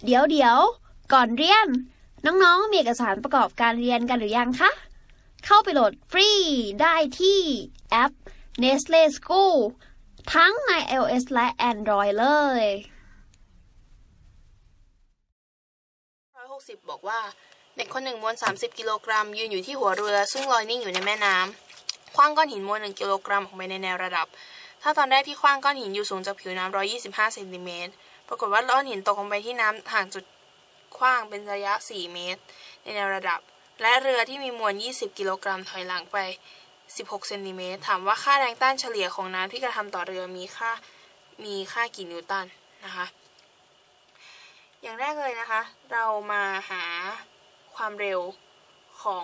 เดี๋ยวก่อนเรียนน้องๆมีเอกสารประกอบการเรียนกันหรือยังคะเข้าไปโหลดฟรีได้ที่แอป Nestle School ทั้งใน iOS และ Android เลย 160บอกว่าเด็กคนหนึ่งมวล30กิโลกรัมยืนอยู่ที่หัวเรือซึ่งลอยนิ่งอยู่ในแม่น้ำขว้างก้อนหินมวล1กิโลกรัมออกไปในแนวระดับถ้าตอนแรกที่ขว้างก้อนหินอยู่สูงจากผิวน้ำ125เซนติเมตรปรากฏว่าก้อนหินตกลงไปที่น้ำห่างจุดขว้างเป็นระยะ4เมตรในแนวระดับและเรือที่มีมวล20กิโลกรัมถอยหลังไป16เซนติเมตรถามว่าค่าแรงต้านเฉลี่ยของน้ำที่กระทำต่อเรือมีค่ากี่นิวตันนะคะอย่างแรกเลยนะคะเรามาหาความเร็วของ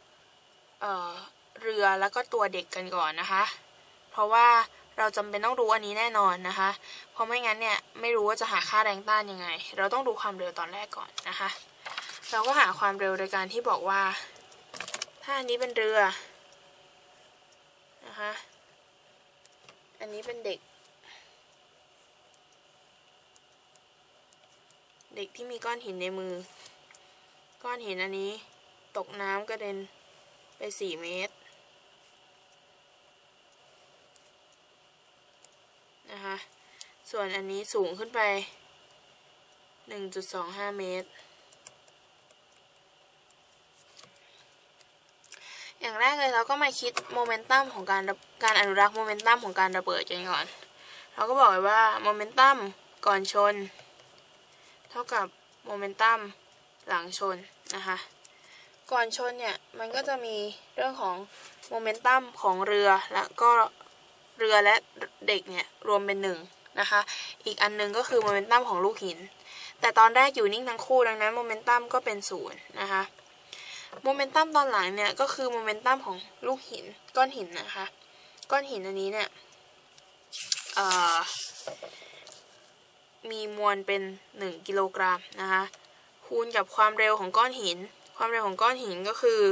เรือแล้วก็ตัวเด็กกันก่อนนะคะเพราะว่าเราจำเป็นต้องรู้อันนี้แน่นอนนะคะเพราะไม่งั้นเนี่ยไม่รู้ว่าจะหาค่าแรงต้านยังไงเราต้องดูความเร็วตอนแรกก่อนนะคะเราก็หาความเร็วโดยการที่บอกว่าถ้าอันนี้เป็นเรือนะคะอันนี้เป็นเด็กที่มีก้อนหินในมือก้อนหินอันนี้ตกน้ำกระเด็นไป4เมตรนะคะส่วนอันนี้สูงขึ้นไป 1.25 เมตรอย่างแรกเลยเราก็มาคิดโมเมนตัมของการอนุรักษ์โมเมนตัมของการระเบิดกันก่อนเราก็บอกไว้ว่าโมเมนตัมก่อนชนเท่ากับโมเมนตัมหลังชนนะคะก่อนชนเนี่ยมันก็จะมีเรื่องของโมเมนตัมของเรือแล้วก็เรือและเด็กเนี่ยรวมเป็น1นะคะอีกอันนึงก็คือโมเมนตัมของลูกหินแต่ตอนแรกอยู่นิ่งทั้งคู่ดังนั้นโมเมนตัมก็เป็น0นะคะโมเมนตัมตอนหลังเนี่ยก็คือโมเมนตัมของลูกหินก้อนหินนะคะก้อนหินอันนี้เนี่ยมีมวลเป็น1กิโลกรัมนะคะคูณกับความเร็วของก้อนหินความเร็วของก้อนหินก็คือ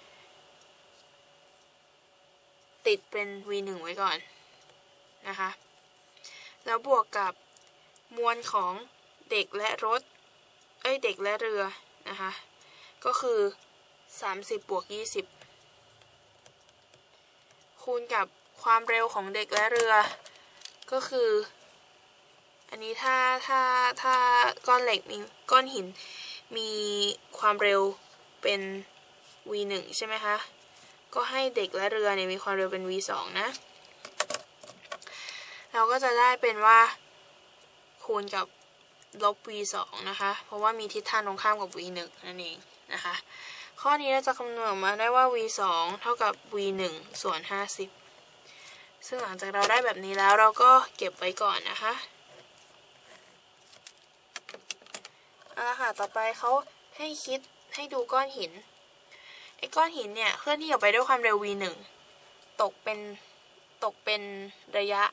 ติดเป็น v1 ไว้ก่อนนะคะแล้วบวกกับมวลของเด็กและเด็กและเรือนะคะก็คือ30บวก20คูณกับความเร็วของเด็กและเรือก็คืออันนี้ถ้าก้อนหินมีความเร็วเป็น v1 ใช่ไหมคะก็ให้เด็กและเรือเนี่ยมีความเร็วเป็น v2 นะเราก็จะได้เป็นว่าคูณกับลบ v2 นะคะเพราะว่ามีทิศทางตรงข้ามกับ v1 นั่นเองนะคะข้อนี้เราจะคำนวณออกมาได้ว่า v2 เท่ากับ v1 ส่วน50ซึ่งหลังจากเราได้แบบนี้แล้วเราก็เก็บไว้ก่อนนะคะเอาละค่ะต่อไปเขาให้ดูก้อนหินไอ้ก้อนหินเนี่ยเคลื่อนที่ออกไปด้วยความเร็ว v1 ตกเป็นระยะ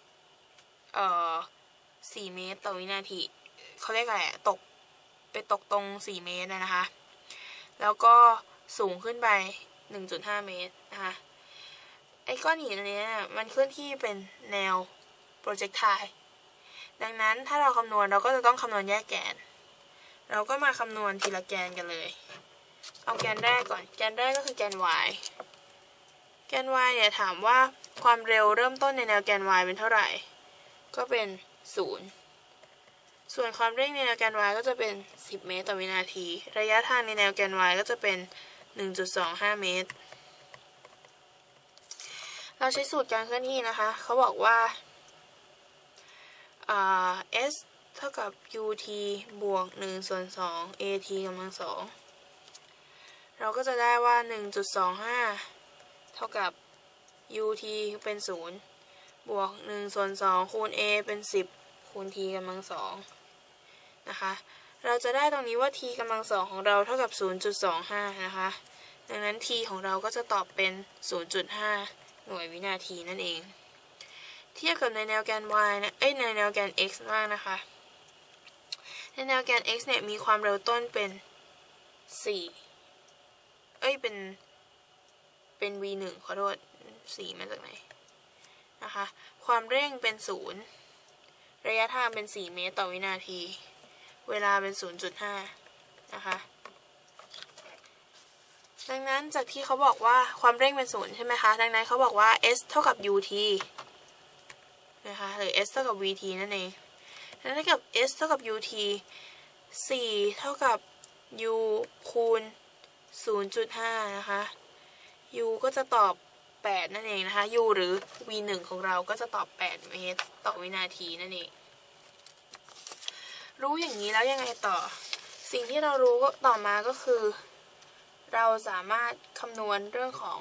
4เมตรต่อวินาทีเขาเรียกอะไรตกตรง4เมตรนะคะแล้วก็สูงขึ้นไป 1.5 เมตรนะคะไอ้ก้อนหินอันนี้มันเคลื่อนที่เป็นแนวโปรเจกไทล์ดังนั้นถ้าเราคำนวณเราก็จะต้องคำนวณแยกแกนเราก็มาคำนวณทีละแกนกันเลยเอาแกนแรกก่อนแกนแรกก็คือแกน y แกน y เนี่ยถามว่าความเร็วเริ่มต้นในแนวแกน y เป็นเท่าไหร่ก็เป็น0ส่วนความเร่งในแนวแกน y ก็จะเป็น10เมตรต่อวินาทีระยะทางในแนวแกน y ก็จะเป็น 1.25 เมตรเราใช้สูตรการเคลื่อนที่นะคะเขาบอกว่าs เท่ากับ ut บวก1ส่วน2 at กำลัง2เราก็จะได้ว่า 1.25 เท่ากับ ut เป็น0บวก1ส่วน2คูณ a เป็น10คูณ t กำลัง2นะคะเราจะได้ตรงนี้ว่า t กำลัง2ของเราเท่ากับ 0.25 นะคะดังนั้น t ของเราก็จะตอบเป็น 0.5 หน่วยวินาทีนั่นเองเทียบกับในแนวแกน y นะในแนวแกน x มากนะคะในแนวแกน x เนี่ยมีความเร็วต้นเป็น4เป็น v1 ขอโทษ4มาจากไหนนะคะความเร่งเป็น0ระยะทางเป็น4เมตรต่อวินาทีเวลาเป็น 0.5 นะคะดังนั้นจากที่เขาบอกว่าความเร่งเป็น0ใช่ไหมคะดังนั้นเขาบอกว่า s เท่ากับ ut นะคะหรือ s เท่ากับ vt นั่นเองดังนั้นกับ s เท่ากับ ut 4 เท่ากับ u คูณ 0.5 นะคะ u ก็จะตอบ8นั่นเองนะคะ u หรือ v1 ของเราก็จะตอบ8เมตรต่อวินาทีนั่นเองรู้อย่างนี้แล้วยังไงต่อสิ่งที่เรารู้ต่อมาก็คือเราสามารถคำนวณเรื่องของ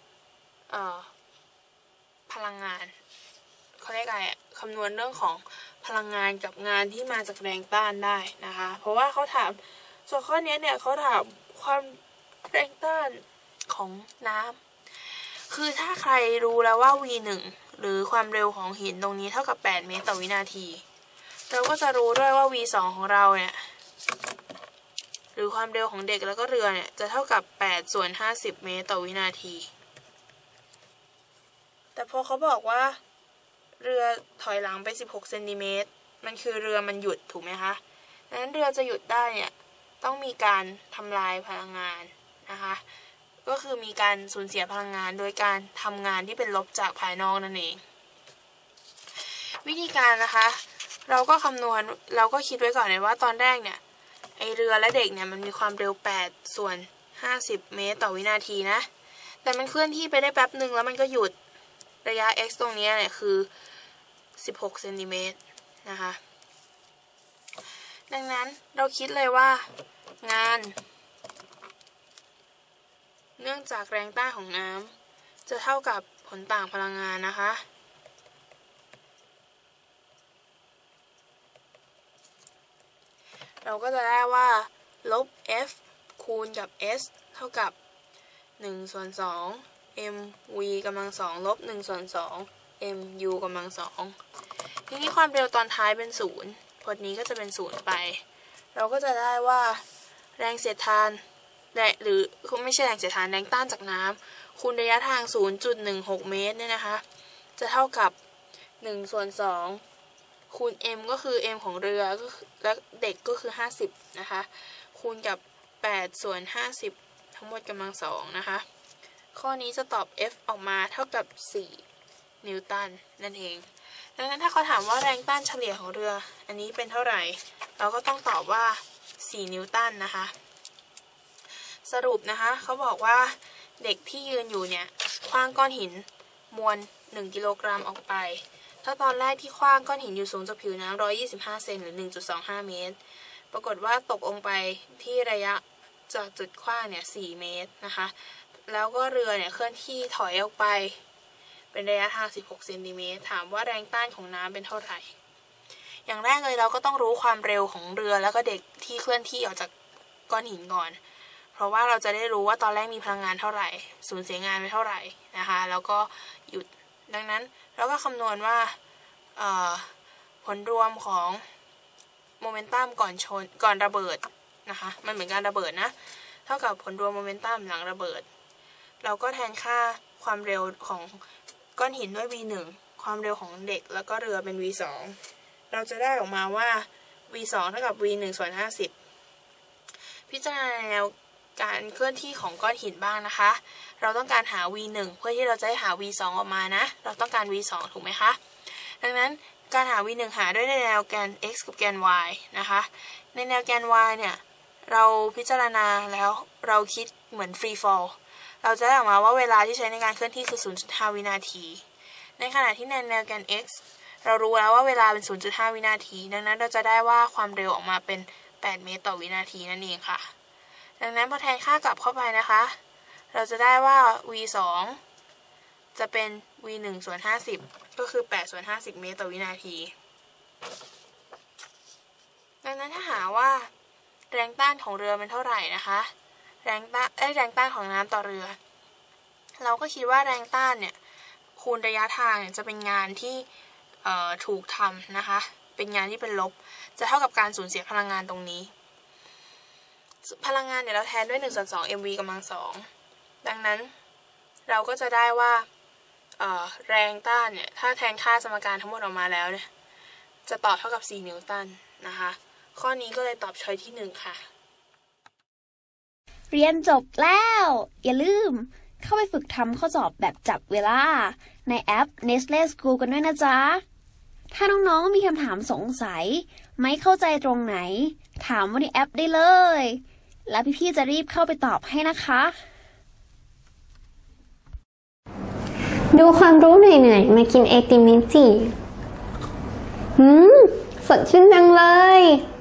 พลังงานเขาเรียกอะไรคำนวณเรื่องของพลังงานกับงานที่มาจากแรงต้านได้นะคะเพราะว่าเขาถามส่วนข้อนี้เนี่ยเขาถามความแรงต้านของน้ำคือถ้าใครรู้แล้วว่า v1 หรือความเร็วของหินตรงนี้เท่ากับ8เมตรต่อวินาทีเราก็จะรู้ด้วยว่า v2 ของเราเนี่ยหรือความเร็วของเด็กแล้วก็เรือเนี่ยจะเท่ากับ8ส่วน50เมตรต่อวินาทีแต่พอเขาบอกว่าเรือถอยหลังไป16เซนติเมตรมันคือเรือมันหยุดถูกไหมคะดังนั้นเรือจะหยุดได้เนี่ยต้องมีการทำลายพลังงานนะคะก็คือมีการสูญเสียพลังงานโดยการทำงานที่เป็นลบจากภายนอกนั่นเองวิธีการนะคะเราก็คำนวณเราก็คิดไว้ก่อนเลยว่าตอนแรกเนี่ยไอเรือและเด็กเนี่ยมันมีความเร็ว8ส่วน50เมตรต่อวินาทีนะแต่มันเคลื่อนที่ไปได้แป๊บหนึ่งแล้วมันก็หยุดระยะ x ตรงนี้เนี่ยคือ16เซนติเมตรนะคะดังนั้นเราคิดเลยว่างานเนื่องจากแรงต้านของน้ำจะเท่ากับผลต่างพลังงานนะคะเราก็จะได้ว่าลบ f คูณกับ s เท่ากับ1ส่วน2 mv กำลัง2ลบ1ส่วน2 mu กำลัง2ทีนี้ความเร็วตอนท้ายเป็น0พจน์นี้ก็จะเป็น0ไปเราก็จะได้ว่าแรงเสียดทานหรือไม่ใช่แรงเสียดทานแรงต้านจากน้ำคูณระยะทาง 0.16 เมตรเนี่ยนะคะจะเท่ากับ1ส่วน2คูณ m ก็คือ m ของเรือและเด็กก็คือ50นะคะคูณกับ8ส่วน50ทั้งหมดกำลัง2นะคะข้อนี้จะตอบ F ออกมาเท่ากับ4นิวตันนั่นเองดังนั้นถ้าเขาถามว่าแรงต้านเฉลี่ยของเรืออันนี้เป็นเท่าไหร่เราก็ต้องตอบว่า4นิวตันนะคะสรุปนะคะเขาบอกว่าเด็กที่ยืนอยู่เนี่ยขว้างก้อนหินมวล1กิโลกรัมออกไปถ้าตอนแรกที่ขว้างก้อนหินอยู่สูงจากผิวน้ำ125เซนหรือ 1.25 เมตรปรากฏว่าตกลงไปที่ระยะจากจุดขว้างเนี่ย4เมตรนะคะแล้วก็เรือเนี่ยเคลื่อนที่ถอยออกไปเป็นระยะทาง16เซนติเมตรถามว่าแรงต้านของน้ำเป็นเท่าไหร่อย่างแรกเลยเราก็ต้องรู้ความเร็วของเรือแล้วก็เด็กที่เคลื่อนที่ออกจากก้อนหินก่อนเพราะว่าเราจะได้รู้ว่าตอนแรกมีพลังงานเท่าไหร่สูญเสียงานไปเท่าไหร่นะคะแล้วก็หยุดดังนั้นเราก็คำนวณว่าผลรวมของโมเมนตัมก่อนระเบิดนะคะมันเหมือนการระเบิดนะเท่ากับผลรวมโมเมนตัมหลังระเบิดเราก็แทนค่าความเร็วของก้อนหินด้วย v1 ความเร็วของเด็กแล้วก็เรือเป็น v2 เราจะได้ออกมาว่า v2 เท่ากับ v1 ส่วน50พิจารณาแนวการเคลื่อนที่ของก้อนหินบ้างนะคะเราต้องการหา v1 เพื่อที่เราจะได้หา v2 ออกมานะเราต้องการ v2 ถูกไหมคะดังนั้นการหา v1 หาด้วยในแนวแกน x กับแกน y นะคะในแนวแกน y เนี่ยเราพิจารณาแล้วเราคิดเหมือน free fall เราจะได้ออกมาว่าเวลาที่ใช้ในการเคลื่อนที่คือ 0.5 วินาทีในขณะที่ในแนวแกน x เรารู้แล้วว่าเวลาเป็น 0.5 วินาทีดังนั้นเราจะได้ว่าความเร็วออกมาเป็น8เมตรต่อวินาทีนั่นเองค่ะดังนั้นพอแทนค่ากลับเข้าไปนะคะเราจะได้ว่า v2 จะเป็น v1 ส่วน50ก็คือ8ส่วน50เมตรต่อวินาทีดังนั้นถ้าหาว่าแรงต้านของเรือเป็นเท่าไหร่นะคะแรงต้านของน้ำต่อเรือเราก็คิดว่าแรงต้านเนี่ยคูณระยะทางเนี่ยจะเป็นงานที่ถูกทำนะคะเป็นงานที่เป็นลบจะเท่ากับการสูญเสียพลังงานตรงนี้พลังงานเนี่ยเราแทนด้วย1ส่วน2 mv กำลัง2ดังนั้นเราก็จะได้ว่าแรงต้านเนี่ยถ้าแทนค่าสมการทั้งหมดออกมาแล้วเนี่ยจะตอบเท่ากับ4นิวตันนะคะข้อนี้ก็เลยตอบช้อยที่1ค่ะเรียนจบแล้ว อย่าลืมเข้าไปฝึกทำข้อสอบแบบจับเวลาในแอป Nestle School กันด้วยนะจ๊ะ ถ้าน้องๆมีคำถามสงสัยไม่เข้าใจตรงไหนถามว่าในแอปได้เลย แล้วพี่ๆจะรีบเข้าไปตอบให้นะคะดูความรู้เหนื่อยๆมากินไอติมมิจิสดชื่นจังเลย